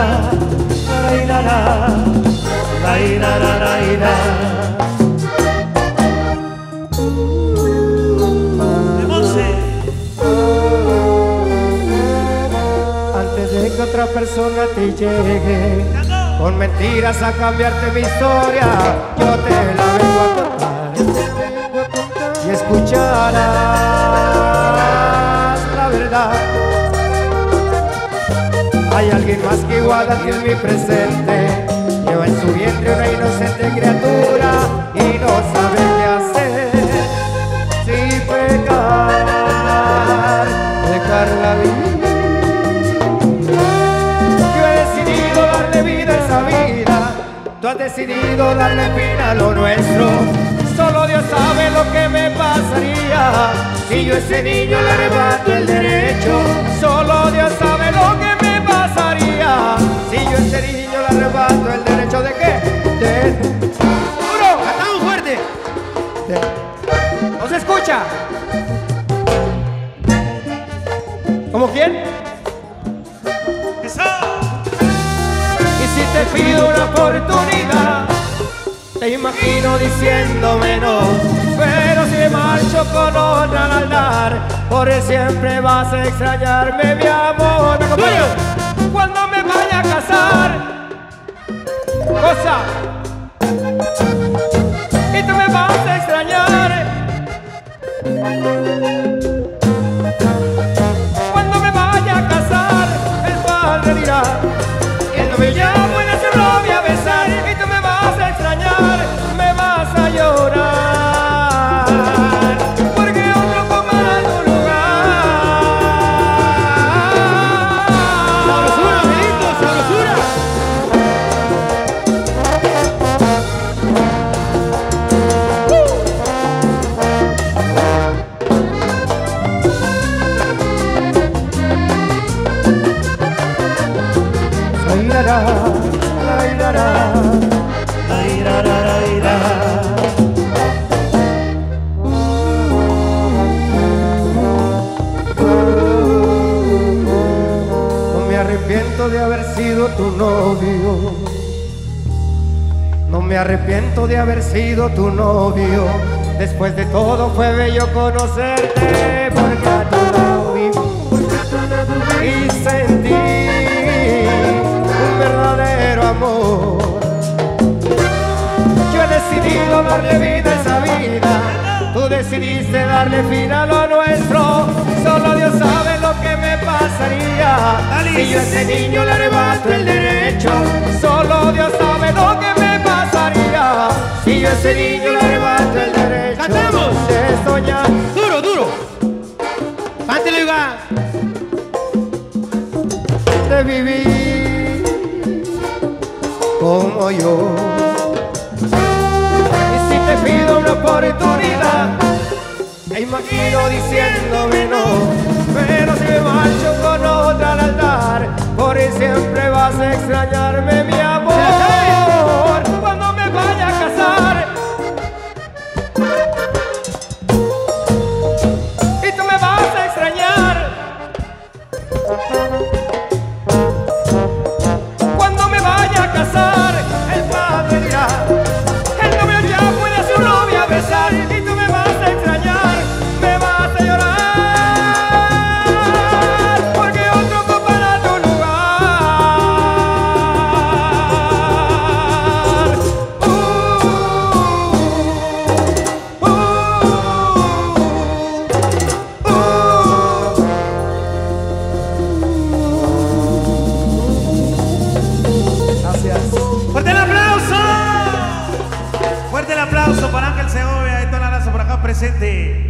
Antes de que otra persona te llegue con mentiras a cambiarte mi historia, yo te la vengo a contar y escucharás la verdad. Hay alguien más que igual a ti en mi presente, lleva en su vientre una inocente criatura y no sabe qué hacer. Si pecar, dejarla vivir. Yo he decidido darle vida a esa vida, tú has decidido darle fin a lo nuestro. Solo Dios sabe lo que me pasaría si yo a ese niño le arrebato el derecho. Solo Dios sabe lo que me pasaría si yo a ese niño le arrebato el derecho. ¿De qué? ¡Duro! ¡Cantamos fuerte! ¿No se escucha? ¿Cómo quién? ¡Eso! Y si te pido una oportunidad, te imagino diciéndome no, pero si me marcho con otra al andar, por siempre vas a extrañarme, mi amor. ¿Me acompañas? Cuando me vaya a casar, cosa, y tú me vas a extrañar. Cuando me vaya a casar, el padre dirá, él no me llamo y no se lo voy a besar, y tú me vas a extrañar, me vas a llorar, porque otro comerá tu lugar. ¡Sabrosura, Benito, sabrosura! No me arrepiento de haber sido tu novio, no me arrepiento de haber sido tu novio. Después de todo fue bello conocerte, porque a tu lado viví y sentí un verdadero amor. Yo he decidido darle vida a esa vida, tú decidiste darle fin a lo nuestro. Solo Dios sabe lo que me pasaría si yo a ese niño le arrebato el derecho. Solo Dios sabe lo que me pasaría si yo a ese niño le arrebato el derecho. ¡Cantamos! De soñar. ¡Duro, duro! ¡Cántelo, Iván! De vivir como yo. Y si te pido una oportunidad, te imagino diciéndome no, pero si me marcho con otra al altar, por siempre vas a extrañarme, mi amor. Cuando me vaya a casar, y tú me vas a extrañar. Cuando me vaya a casar, el padre dirá, el novio ya puede a su novia besar, y tú me vas a extrañar, me vas a llorar, porque otro ocupará tu lugar. Gracias. ¡Fuerte el aplauso! ¡Fuerte el aplauso para Ángel Segovia y toda la raza por acá presente!